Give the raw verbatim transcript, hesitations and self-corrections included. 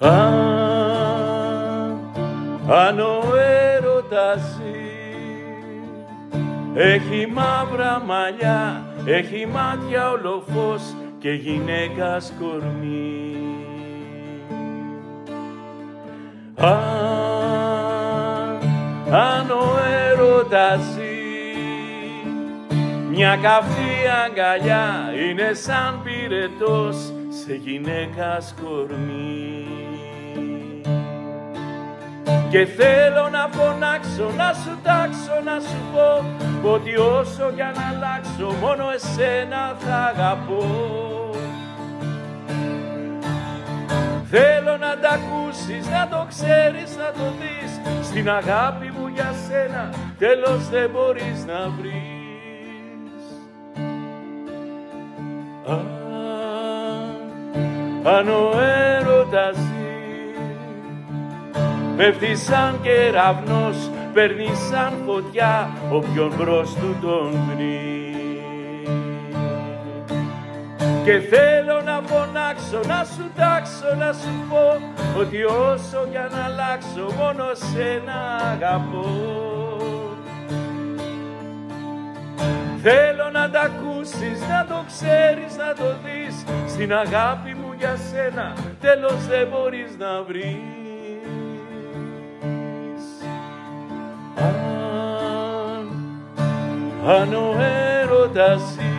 Αν ο έρωτας ζει, έχει μαύρα μαλλιά, έχει μάτια όλο φως και γυναίκας κορμί. Αν, αν ο έρωτας ζει, μια καυτή αγκαλιά είναι σαν πυρετός σε γυναίκας κορμί. Και θέλω να φωνάξω, να σου τάξω, να σου πω ότι όσο κι αν αλλάξω μόνο εσένα θα αγαπώ. Θέλω να τ' ακούσεις, να το ξέρεις, να το δεις, στην αγάπη μου για σένα τέλος δεν μπορείς να βρεις. Αν, αν ο έρωτας ζει, πέφτει σαν κεραυνός, παίρνει σαν φωτιά όποιον μπρος του τον βρει. Και θέλω να φωνάξω, να σου τάξω, να σου πω ότι όσο κι αν αλλάξω μόνο σένα αγαπώ. Θέλω να τ' ακούσεις, να το ξέρεις, να το δεις, στην αγάπη μου για σένα τέλος δεν μπορείς να βρεις. Αν, αν ο έρωτας